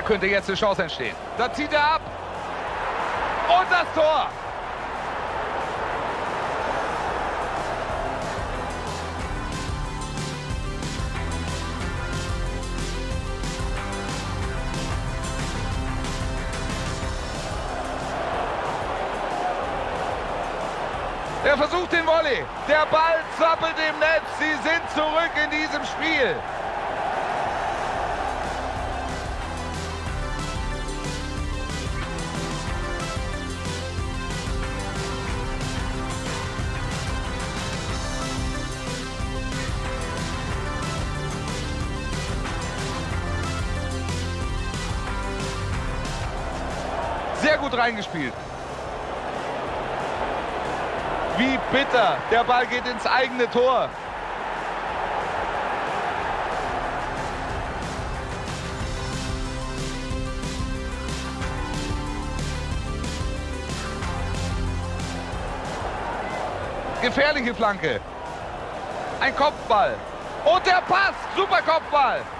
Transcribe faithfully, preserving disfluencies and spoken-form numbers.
könnte jetzt eine Chance entstehen. Da zieht er ab. Und das Tor. Er versucht den Volley. Der Ball zappelt im Netz. Sie sind zurück in diesem Spiel. Sehr gut reingespielt. Wie bitter. Der Ball geht ins eigene Tor. Gefährliche Flanke. Ein Kopfball. Und der Pass. Super Kopfball.